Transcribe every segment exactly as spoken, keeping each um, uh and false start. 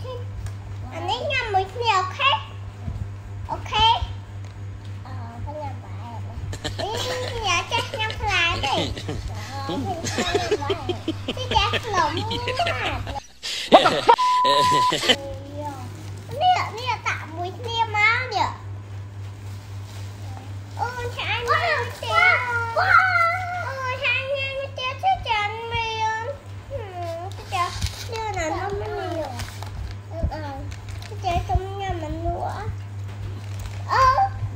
anh ấy nhầm một nhiều ok ok ờ cái nhầm vậy đi nhà chắc nhầm lại đi cái chắc lộn What the fuck? Nè, nè tạo mũi nè máu nè. Ôi cha anh ơi tiêu. Ôi cha anh ơi tiêu chứ chẳng miền. Cái cha đưa là nó mới miền. Ừ ừ. Cái cha trong nhà mình nữa. Ơ.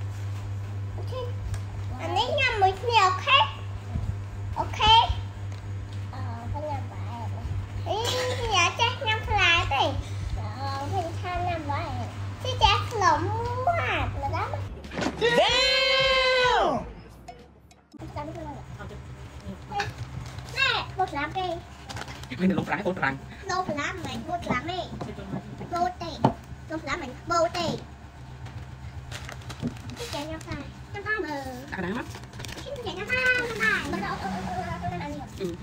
Anh ấy nhầm mũi nè ok. Ok. Ờ cái nhầm vậy. Ý nhà chắc nhầm lại đi. Ờ mình tha nhầm vậy. Cái cha lộn quá mà đó. Damn! Nè, bột làm đi. Mình lột rắn, bột rắn. Bột làm mày, bột làm đi. Bột đi. Bột làm mày, bột đi. Cái chạy nhau phải. Nhau phải bờ. Sao đá mắt? Cái chạy nhau phải, nhau phải. Bờ đâu, tôi đang ăn nhiều. Ừ.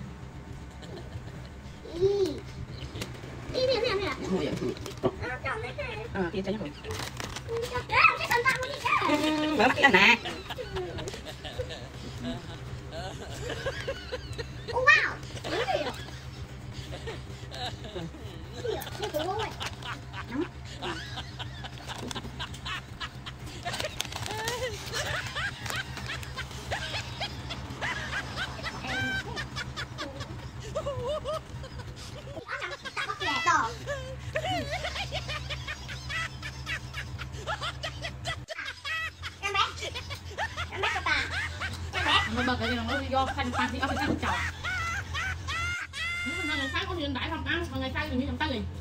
Ý. Ý nè, nè, nè. Không vậy. Ờ, chồng đấy nè. Ờ, kia cháy nhắc rồi. Cái con tao đi ra. Mở mắt kia nè. Wow. Cái gì vậy? Cái gì vậy? Cái gì vậy? Mình bật cái gì nó do khăn khoan thì ốc phải khăn chậu. Nếu mà ngày sáng có gì đãi không ăn, còn ngày sáng thì như làm cái gì?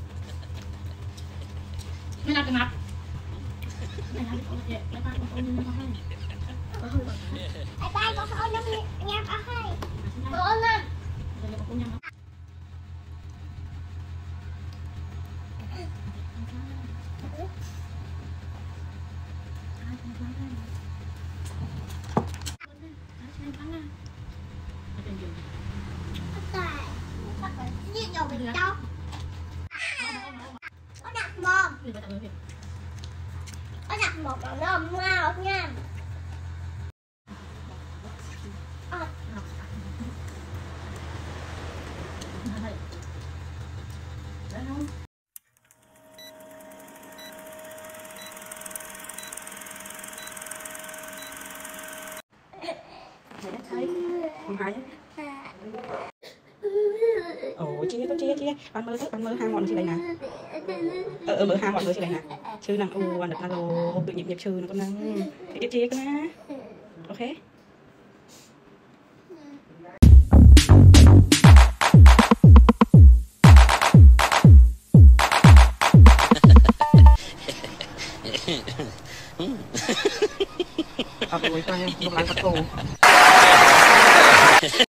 Mới làm cái mặt. Này làm cái gì? Lấy ba con con như con hay. Ai ba con con nhắm nhắm ở hay. Con lên. Rồi con nhắm. Như nhiều mình đâu. Có đặt mồm. Có đặt một nó nôm ngao nha. Không hay. Ồ, chia tôi chia chia. Bạn mơ bạn mơ hai ngọn sư đây nè. Ờ ờ mơ hai ngọn mơ sư đây nè. Sư nằm u anh được alo, tự nhịp nhịp sư nó con năng. Chia chia cái nè. Ok. Aku wifi, belum langkat tuh.